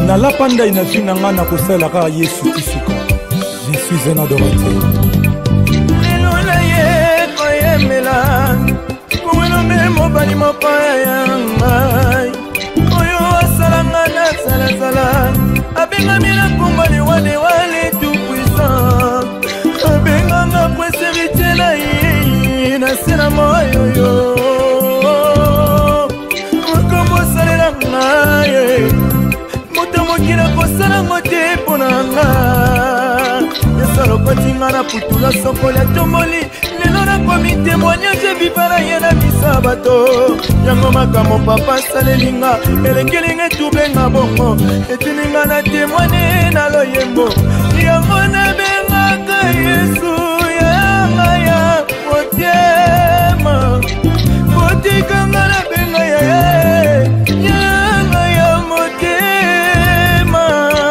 na lapanda ina fina ngana kusela ka Yesu tisuka. Je suis un adorateur. Lelo ye koyemela kuwelo memo bali mopaya ngai. Oyo asalanga na sala abenga mina kumbali wale tout puissant. Abenga nga pweserite na yi na sena moyo yo. Makambo salela ngaye moto mokila kosala ngote ponanga. Yesalo kotinga na putula sokola tomoli. Lelo na komi témoignage vivara yena misabato. Yango makambo papa salelinga elekelinga tubenga bongo. Etininga na témoigne na loyembo. Yango na bengaka Yesu yanga ya motema. Motikanga na benga yanga ya motema.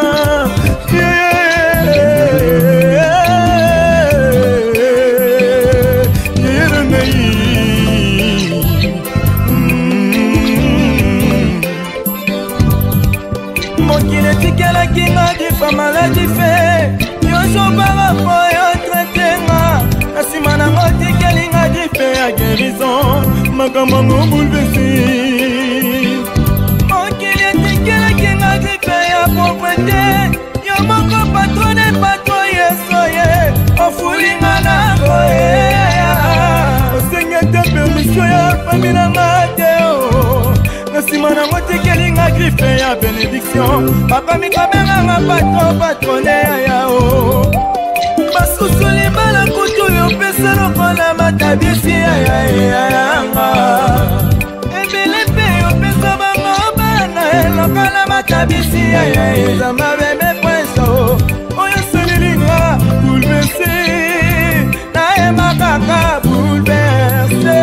Tikela kinga difa maladie fait Yoso barapo yo traitenga Nasima nango tikelinga dife ya guérison Makambo mo bouleversé Mokili tikela kinga dife ya propreté Yo moko patrone patro yeso ye Ofulinga nango ye Osengete permission ya famille mateo Nasima nango tikelinga grife ya bénédiction Papa mikabenga patrone ya yao Basusuli bala kutu yo pesa lokola matabisi ya yanga Ebele pe yo pesa bango bana lokola matabisi ya Zama bebe pweso Oyo solilinga bouleversé Na ema kaka bouleversé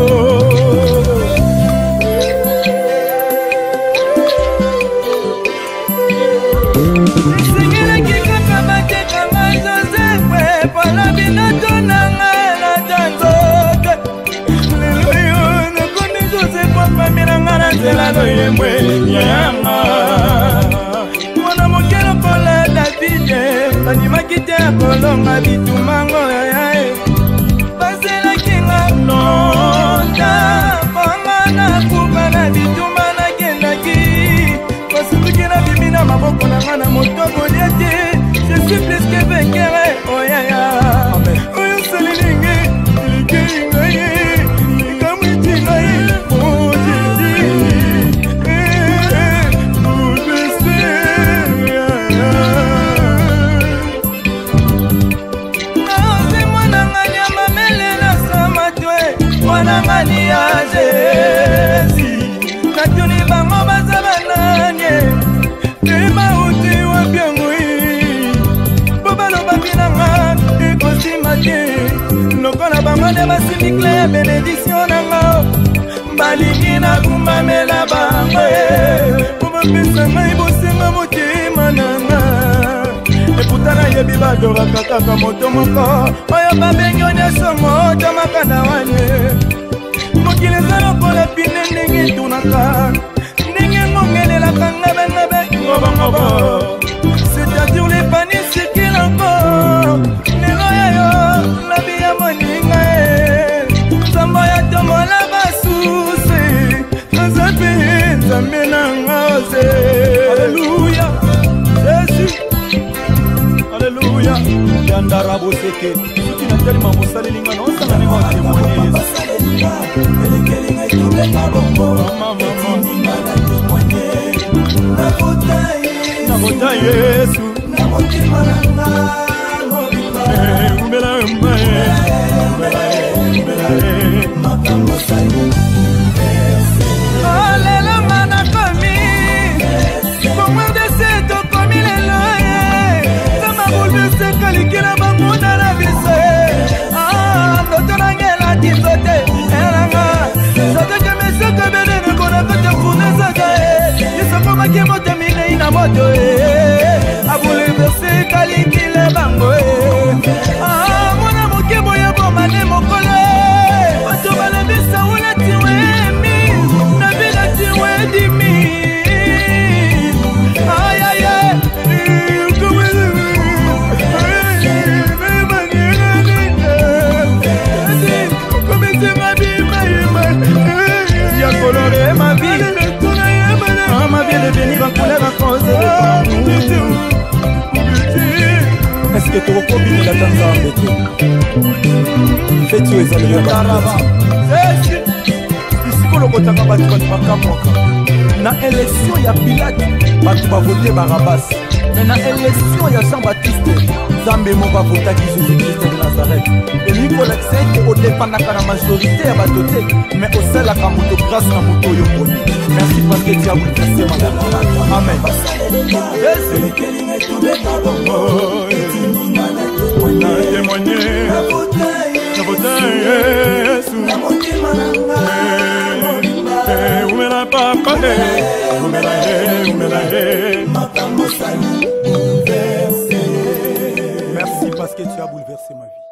Mwana mokelo kola Davide Bandimaki te kolonga bitumango Basela kinga nonda Panga na kuba na bituma na kendaki Basutuki na bimina maboko na ngana motoko liete Je suis plus que vainqueur Oh ya ya Oyo salilingi Ilikinga ye Ikamwitinga ye Oh Mani ya Jésus Natuni bango bazaba nanye Tema uti wa biangui Bobalo babinanga Ikosi mati Lokola bango de basimikle ya benediction nanga Balingi na kumamela bango Bobapesa ngai bosenga motima nanga Eputana yebi badora kakaka moto moko Oyo babengi onyeso moto makanda wane Mokile zalo kola pine ndenge tunaka Ndenge ngongelelaka ngabe ngobo C'est-à-dire les paniers circulent encore Nelo yayo labi ya moninga Zambo ya tomo la basuse Azabe nzambe na ngaze Alléluia Jésus Alléluia Yandara boseke Suki na tali mamosali linga na osanga nengo témoigner Yesu Elekelinga itubenga bongo Etinga na témoigner Nabota Yesu Namotima nanga Umbela Makambo sali Alléluia mana komi Comment de cette komi lelo Sama bouleversé kalikila banguna na bise Ndoto nangela tizote Elanga Sote kemese kebele Nekona kote funeza jae Yisoko makimo temine ina moto Abouleversé kalikile bango Mwana mokebo ya bomane mokole Oto balebisa ula tiwe mi Nabila tiwe dimi Aya elata nzambe te feti oyo ezalelaka isikolokotaka bato bakamwaka na élection ya Pilate bato bavote Barabas mais na élection ya Jean-Baptiste Nzambe moko avotaki Jésus-Christ de Nazareth elingi kolakisa ete odepandaka na majorité ya bato te mais osalaka moto grâce na moto oyo poni. Merci parce que tu as bouleversé ma vie. Amen. Merci parce que tu as bouleversé ma vie.